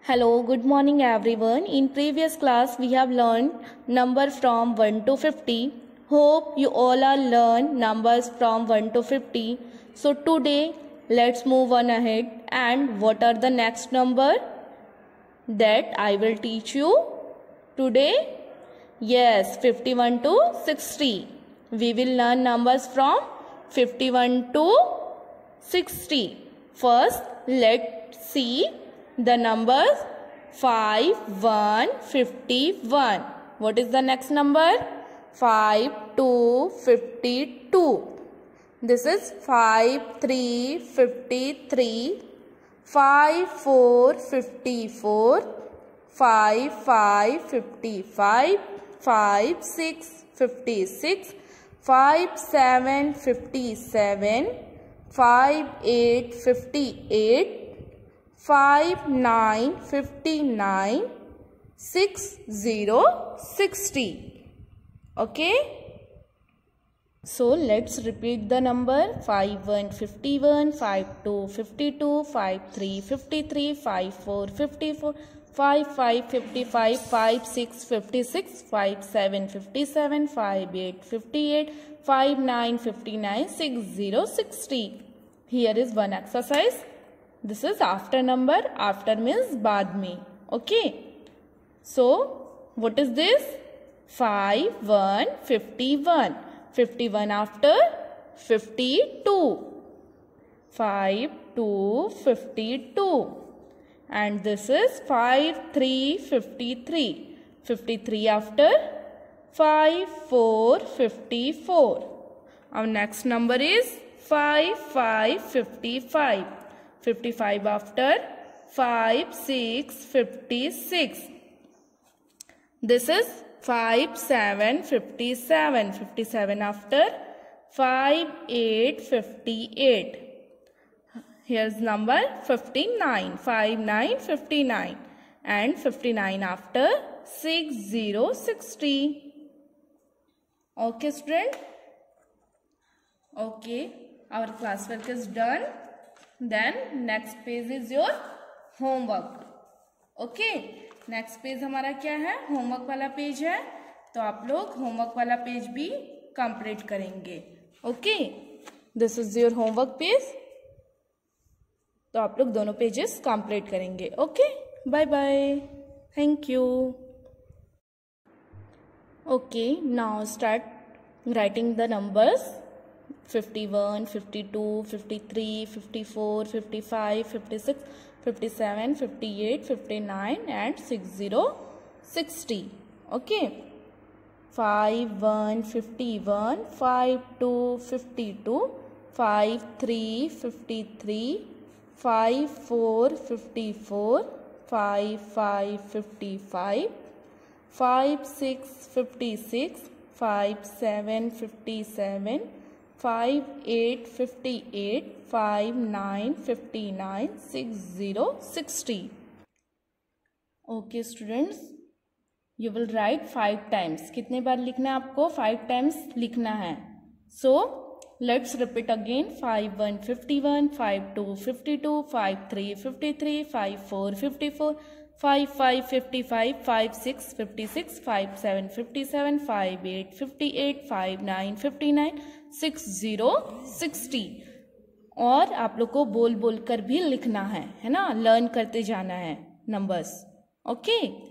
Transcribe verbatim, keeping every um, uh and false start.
Hello, good morning everyone. In previous class we have learned number from one to fifty. Hope you all are learn numbers from one to fifty. So today let's move on ahead, and what are the next number that I will teach you today? Yes, fifty-one to sixty. We will learn numbers from fifty-one to sixty. First, let's see the numbers five, one, fifty-one. What is the next number? five, two, fifty-two. This is five, three, fifty-three. five, four, fifty-four. five, five, fifty-five. five, six, fifty-six. five, seven, fifty-seven. five, eight, fifty-eight. five, nine, fifty-nine. six, zero, sixty. Okay. So let's repeat the number five, one, fifty-one. five, two, fifty-two. five, three, fifty-three. five, four, fifty-four. five, five, fifty-five. five, six, fifty-six. five, seven, fifty-seven. five, eight, fifty-eight. five, nine, fifty-nine. six, zero, sixty. Here is one exercise. This is after number. After means बाद में. Okay. So what is this? five, one, fifty-one. fifty-one after fifty-two. five, two, fifty-two. And this is five, three, fifty-three. fifty-three after five, four, fifty-four. Our next number is five, five, fifty-five. fifty-five after five, six, fifty-six. This is five, seven, fifty-seven. fifty-seven after five, eight, fifty-eight. Here's number fifty-nine. five, nine, fifty-nine. And fifty-nine after six, zero, sixty. Okay, student? Okay. Our classwork is done. Then next page is your homework. Okay. Next page हमारा क्या है? Homework वाला page है. तो आप लोग homework वाला page भी कंप्लीट करेंगे. Okay. This is your homework page. तो आप लोग दोनों पेजेस कंप्लीट करेंगे. Okay. Bye bye. Thank you. Okay. Now start writing the numbers. fifty-one, fifty-two, fifty-three, fifty-four, fifty-five, fifty-six, fifty-seven, fifty-eight, fifty-nine and sixty, sixty. Okay. five, one, fifty-one. five, two, fifty-two. five, three, fifty-three. five, four, fifty-four. five, five, fifty-five. five, six, fifty-six. five, seven, fifty-seven. five, eight, fifty-eight. five, nine, fifty-nine. six, zero, sixty. Okay students, you will write five times. कितने बार लिखना है आपको? five times लिखना है. So let's repeat again. five, one, fifty-one. five, two, fifty-two. five, three, fifty-three. five, four, fifty-four. five, five, fifty-five. five, six, fifty-six. five, seven, fifty-seven. five, eight, fifty-eight. five, nine, fifty-nine. six, zero, sixty. और आप लोग को बोल बोल कर भी लिखना है, है ना? लर्न करते जाना है नंबर्स. ओके.